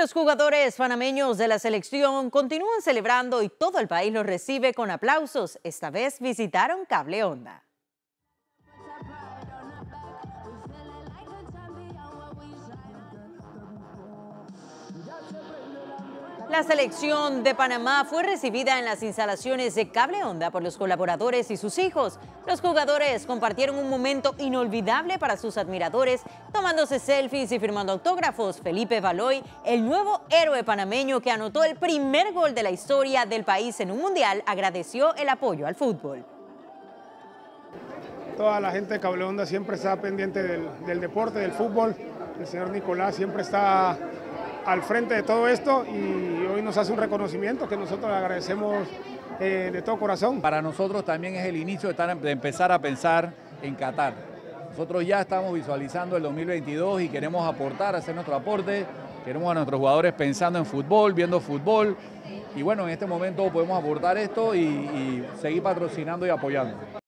Los jugadores panameños de la selección continúan celebrando y todo el país los recibe con aplausos. Esta vez visitaron Cable Onda. La selección de Panamá fue recibida en las instalaciones de Cable Onda por los colaboradores y sus hijos. Los jugadores compartieron un momento inolvidable para sus admiradores, tomándose selfies y firmando autógrafos. Felipe Valoy, el nuevo héroe panameño que anotó el primer gol de la historia del país en un mundial, agradeció el apoyo al fútbol. Toda la gente de Cable Onda siempre está pendiente del deporte, del fútbol. El señor Nicolás siempre está al frente de todo esto y hoy nos hace un reconocimiento que nosotros le agradecemos de todo corazón. Para nosotros también es el inicio de empezar a pensar en Qatar. Nosotros ya estamos visualizando el 2022 y queremos aportar, hacer nuestro aporte. Queremos a nuestros jugadores pensando en fútbol, viendo fútbol. Y bueno, en este momento podemos aportar esto y seguir patrocinando y apoyando.